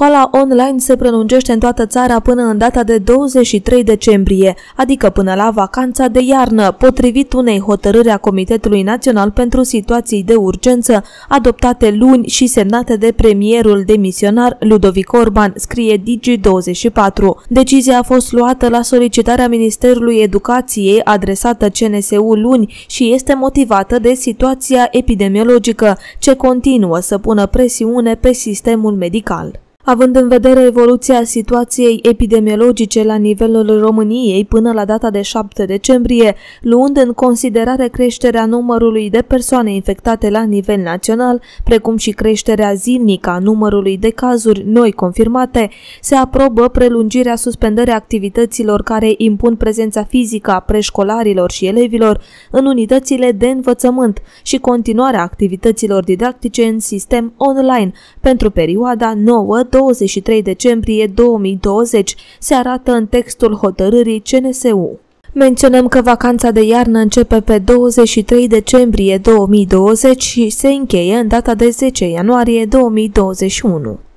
Școala online se prelungește în toată țara până în data de 23 decembrie, adică până la vacanța de iarnă, potrivit unei hotărâri a Comitetului Național pentru Situații de Urgență, adoptate luni și semnate de premierul demisionar Ludovic Orban, scrie Digi24. Decizia a fost luată la solicitarea Ministerului Educației adresată CNSU luni și este motivată de situația epidemiologică, ce continuă să pună presiune pe sistemul medical. Având în vedere evoluția situației epidemiologice la nivelul României până la data de 7 decembrie, luând în considerare creșterea numărului de persoane infectate la nivel național, precum și creșterea zilnică a numărului de cazuri noi confirmate, se aprobă prelungirea suspendării activităților care impun prezența fizică a preșcolarilor și elevilor în unitățile de învățământ și continuarea activităților didactice în sistem online pentru perioada 9-23 decembrie 2020, se arată în textul hotărârii CNSU. Menționăm că vacanța de iarnă începe pe 23 decembrie 2020 și se încheie în data de 10 ianuarie 2021.